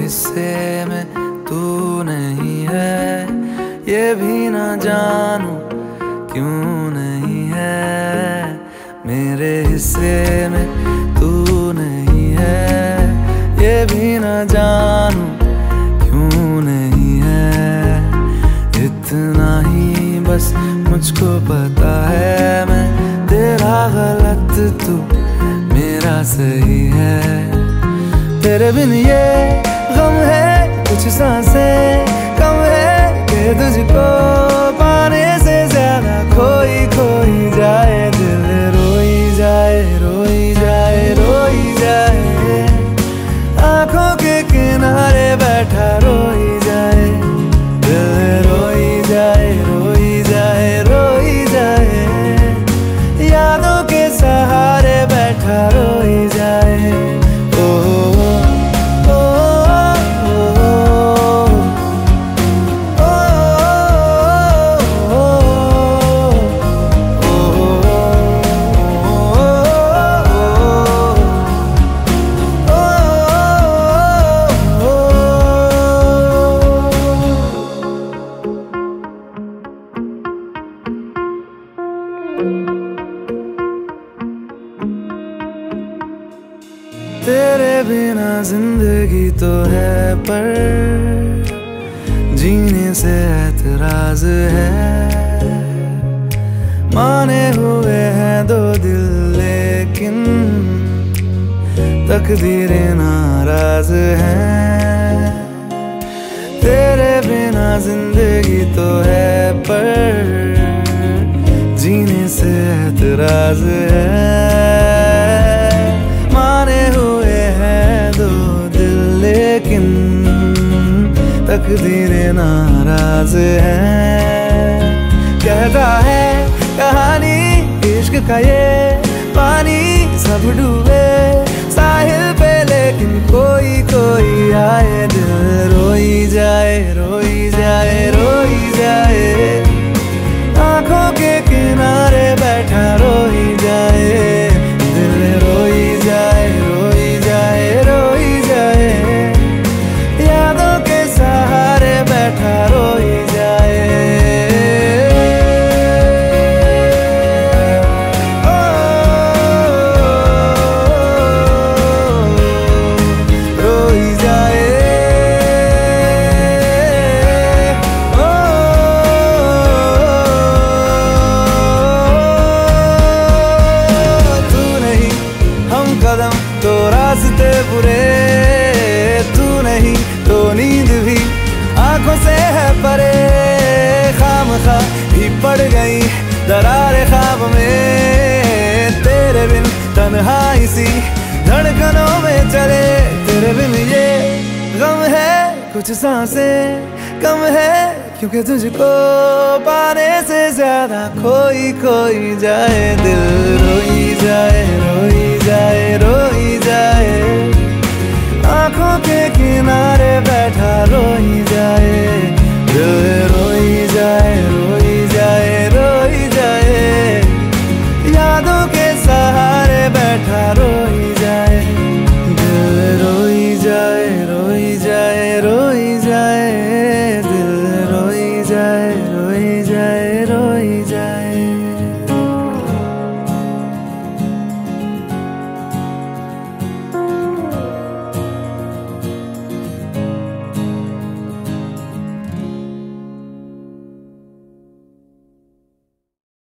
हिस्से में तू नहीं है, ये भी ना जानू क्यों नहीं है। मेरे हिस्से में तू नहीं है, ये भी ना जानू क्यों नहीं है। इतना ही बस मुझको पता है, मैं तेरा गलत तू मेरा सही है। तेरे बिन ये गम है कुछ सांसें कम है, कि तुझको पाने से ज्यादा खोई खोई जाए दिल। रोई जाए रोई जाए रोई जाए, आंखों के किनारे बैठा रोई जाए दिल। रोई जाए रोई जाए रोई जाए, यादों के सहारे बैठा रोई जाए। तेरे बिना जिंदगी तो है पर जीने से एतराज है। माने हुए हैं दो दिल लेकिन तकदीरें नाराज हैं। तेरे बिना जिंदगी तो है पर जीने से एतराज है। माने हुए हैं दो दिल लेकिन तकदीरें नाराज हैं। कहता है कहानी इश्क का ये पानी, सब डूबे साहिल पे लेकिन कोई कोई आए दिल। रोई जाए रोई जाए रोई जाए, आंखों के किनारे बैठा रोई जाए दिल। रोई जाए रोई जाए रोई जाए, यादों के सहारे बैठा रोई जाए। रोई जाए तू नहीं हम कदम तो रास्ते बुरे, तू नहीं तो नींद भी आंखों से है परे। खामखा भी पड़ गई दरारे ख्वाब में, तेरे बिन तन्हाई सी धड़कनों में चले। तेरे बिन ये गम है कुछ सांसें कम है, क्योंकि तुझको पाने से ज्यादा खोई खोई जाए दिल। रोई जाए रोई जाए रोई जाए, आंखों के किनारे बैठा रोई जाए दिल। रोई जाए